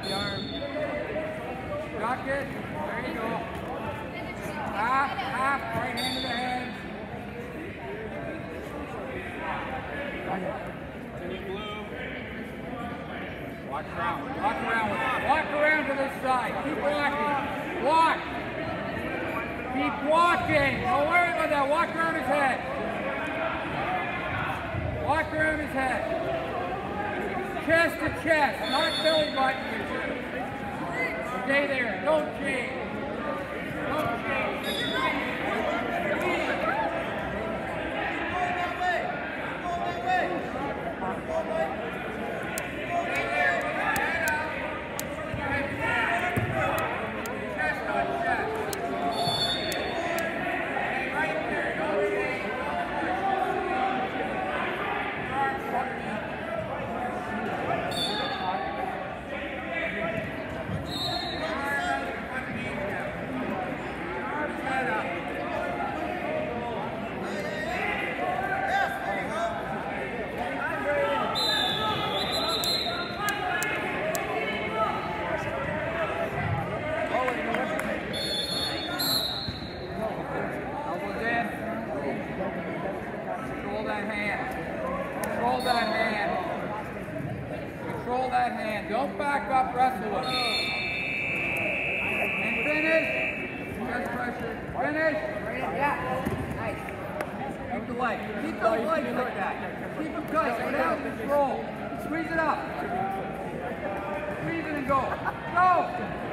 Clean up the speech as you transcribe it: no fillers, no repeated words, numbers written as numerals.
Drop the arm. Duck it. There you go. Half, right hand to the head. Walk around with it. Walk around to this side. Keep walking. Walk. Keep walking. Don't worry about that. Walk around his head. Walk around his head. Chest to chest, not belly button. Stay there. Don't change. Don't change. Control that hand. Don't back up, wrestle with it. And finish. Chest pressure. Finish. Yeah. Nice. Keep the leg. Keep those legs like that. Keep them tight. Go down. Control. Squeeze it up. Squeeze it and go. Go.